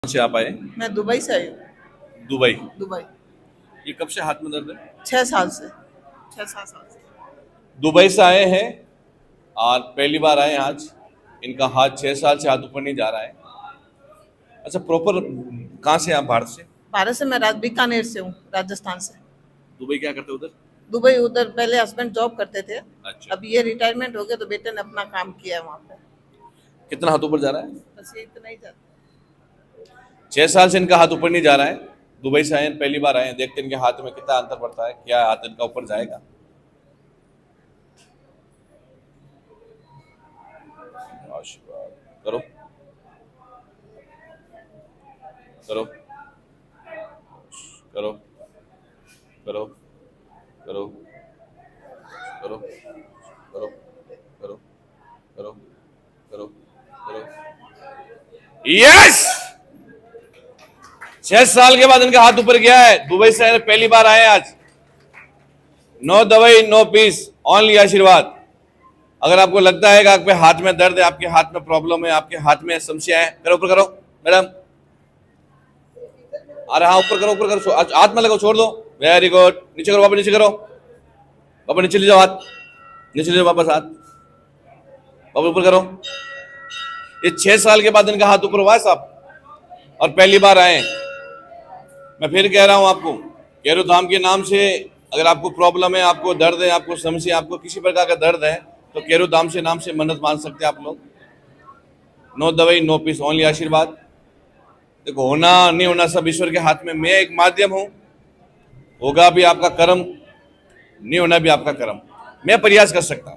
से आप आए? मैं दुबई से आई हूँ। दुबई। दुबई। ये कब से हाथ में दर्द है? 6 साल से, 6-7 साल से। दुबई से आए हैं और पहली बार आए हैं आज। इनका हाथ 6 साल से हाथ ऊपर नहीं जा रहा है। अच्छा, प्रॉपर कहाँ से आप? भारत से? भारत से। मैं बीकानेर से हूँ, राजस्थान से। दुबई क्या करते हो उधर? दुबई उधर पहले हस्बैंड जॉब करते थे। अच्छा। अब ये रिटायरमेंट हो गया तो बेटे ने अपना काम किया है वहाँ पे। कितना हाथ ऊपर जा रहा है? बस ये इतना ही जाता। 6 साल से इनका हाथ ऊपर नहीं जा रहा है। दुबई से आए हैं, पहली बार आए हैं। देखते हैं इनके हाथ में कितना अंतर पड़ता है, क्या हाथ इनका ऊपर जाएगा। आशीर्वाद करो करो करो करो करो करो करो करो करो करो करो। यस! 6 साल के बाद इनका हाथ ऊपर गया है। दुबई से पहली बार आए आज। नो दवाई, नो पीस, ओनली आशीर्वाद। अगर आपको लगता है कि आपके हाथ में दर्द है, आपके हाथ में प्रॉब्लम है, आपके हाथ में समस्या है, करो ऊपर करो मैडम। अरे हाँ, ऊपर करो, ऊपर करो, हाथ में लगाओ, छोड़ दो। Very good. नीचे करो, वापस नीचे करो, वापस नीचे ले जाओ, हाथ नीचे ले जाओ, वापस हाथ वापस ऊपर करो। ये 6 साल के बाद इनका हाथ ऊपर हुआ है साहब, और पहली बार आए। मैं फिर कह रहा हूं आपको, कैरो धाम के नाम से अगर आपको प्रॉब्लम है, आपको दर्द है, आपको समस्या, आपको किसी प्रकार का दर्द है, तो कैरो धाम से नाम से मन्नत मान सकते हैं आप लोग। नो दवाई, नो पीस, ओनली आशीर्वाद। देखो, होना नहीं होना सब ईश्वर के हाथ में। मैं एक माध्यम हूं, होगा भी आपका कर्म, नहीं होना भी आपका कर्म। मैं प्रयास कर सकता हूं,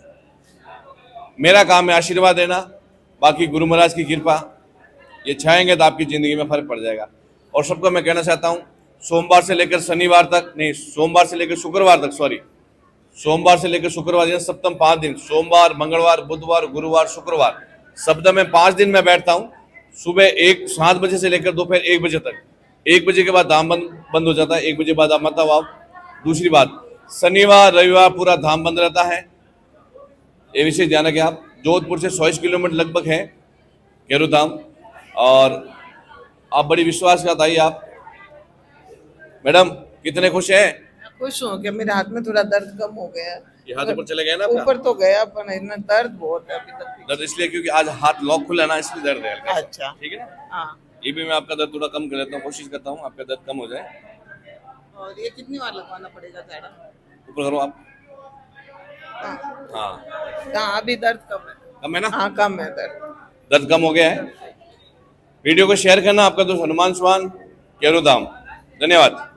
मेरा काम है आशीर्वाद देना। बाकी गुरु महाराज की कृपा, ये चाहेंगे तो आपकी जिंदगी में फर्क पड़ जाएगा। और सबको मैं कहना चाहता हूं, सोमवार से लेकर शनिवार तक, नहीं, सोमवार से लेकर शुक्रवार तक, सॉरी, सोमवार से लेकर शुक्रवार, यानी सप्तम 5 दिन, सोमवार, मंगलवार, बुधवार, गुरुवार, शुक्रवार, सप्ताह में 5 दिन मैं बैठता हूं। सुबह 7 बजे से लेकर दोपहर 1 बजे तक। 1 बजे के बाद धाम बंद हो जाता है। 1 बजे बाद आप मत आओ। दूसरी बात, शनिवार रविवार पूरा धाम बंद रहता है। ये विषय ध्यान रखें आप। जोधपुर से 100 किलोमीटर लगभग है कैरो धाम, और आप बड़ी विश्वास के साथ आइए। आप मैडम कितने खुश हैं? खुश हूँ कि मेरे हाथ में थोड़ा दर्द कम हो गया है। ये हाथ ऊपर चले गए ना? ऊपर तो गया पर इतना दर्द बहुत है अभी तक। दर्द इसलिए क्योंकि आज हाथ लॉक खुला ना, इसलिए दर्द है हल्का। अच्छा, ठीक है ना? हाँ। ये भी मैं आपका दर्द थोड़ा कम कर लेता हूँ, कोशिश करता हूँ आपका दर्द कम हो जाए। और ये कितनी बार लगवाना पड़ेगा झाड़ा? ऊपर करो आप। हाँ हाँ, अभी दर्द कम है। कम है ना? हाँ, कम है दर्द। दर्द कम हो गया है। वीडियो को शेयर करना। आपका दोस्त हनुमान स्वान, कैरो धाम। धन्यवाद।